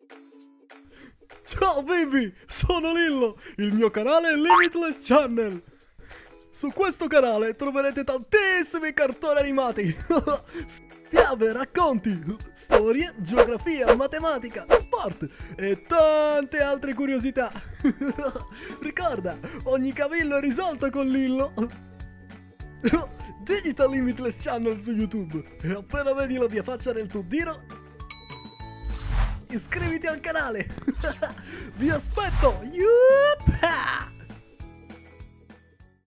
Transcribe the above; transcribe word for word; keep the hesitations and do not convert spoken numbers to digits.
Ciao baby, sono Lillo, il mio canale è Limitless Channel. Su questo canale troverete tantissimi cartoni animati, fiabe, racconti, storie, geografia, matematica, sport e tante altre curiosità. Ricorda, ogni cavillo è risolto con Lillo. Digita Limitless Channel su YouTube e appena vedi la mia faccia nel tuttino, iscriviti al canale. Vi aspetto. Yuppie!